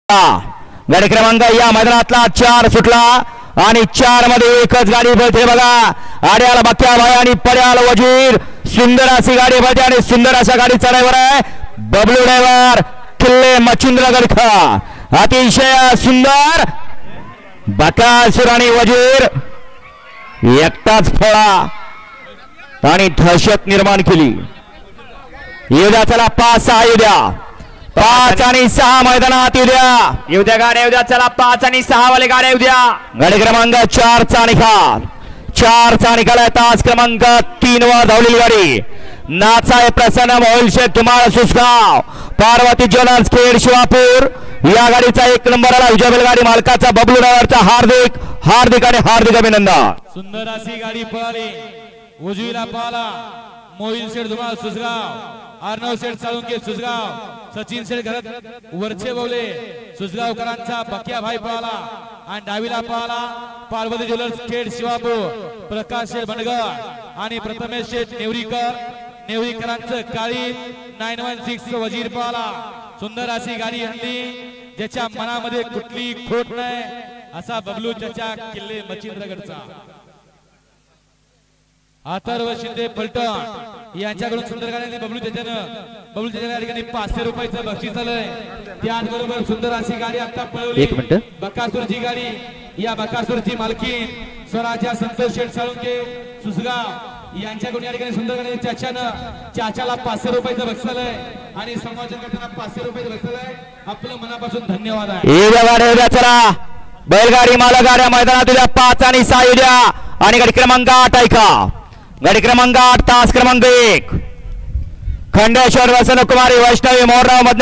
गाडी क्रमांक या मैदानातला 4 सुटला आणि 4 मध्ये एकच गाडी पळते बघा. आड्याला बक्या भाई आणि पड्याल वजीर. सुंदर अशी गाडी पळते आणि सुंदर अशा गाडी चढाईवर आहे बबलू ड्रायव्हर किल्ले मच्छिंद्रगड. अतिशय सुंदर बकासूर आणि वजीर एकटाच फळा आणि दहशत निर्माण केली. येऊद्या चला 5-6 येऊद्या 5 आणि 6 मैदानात येऊद्या गाड्या येऊद्या चला 5 आणि 6 वाले गाड्या येऊद्या. गाडी क्रमांक 4 चा निकाल 4 चा निकाल आहे. तास क्रमांक 3 वर धावलेली गाडी नाचाय प्रसन्न मोहिल शेठ धुमाळ सुसगाव पार्वती ज्वेलर्स खेड शिवापूर या गाडीचा 1 नंबर आला. विजय बैलगाडी मालकाचा बबलू ड्रायव्हरचा हार्दिक हार्दिक आणि हार्दिक अभिनंदन. सुंदर अशी गाडी पळाली. उजवीला पळाला मोहिल शेठ धुमाळ सुसगाव, अर्णव शेठ साळुंके सुसगाव, सचिन शेठ घरात वरचे बोले सुसगावकरांचा बक्या भाई पळाला आणि डावीला पळाला पार्वती ज्वेलर्स खेड शिवापूर प्रकाश शेठ बनगड आणि प्रथमेश शेठ नेवरीकरांचं काळी 916 वजीर पळाला. सुंदर अशी गाडी आणली ज्याच्या मनामध्ये कुठली खोट नाही असा बबलू चाचा किल्ले मच्छिंद्रगडचा. अथर्व शिंदे पलटण यांच्याकडून सुंदर गाडी बबलू चाचा या ठिकाणी 500 रुपयाचं बक्षीस आलंय. त्याचबरोबर सुंदर अशी गाडी आता पळवली बकासूरची गाडी. या बकासूरची मालकीन स्वराज्या संतोष शेठ साळुंके सुसगाव यांच्याकडून या ठिकाणी सुंदर गाडी चाच्याला 500 रुपयाचं बक्षीस आलंय आणि समाजन करताना 500 रुपयाचं बक्षीस आलंय. आपलं मनापासून धन्यवाद आहे. चला बैलगाडी मालक गाड्या मैदानात उद्या 5 आणि 6 उद्या आणि गाडी क्रमांक 8 ऐका. गाडी क्रमांक 8 तास क्रमांक 1 खंडेश्वर वसंत कुमारी वैष्णवी मोरराव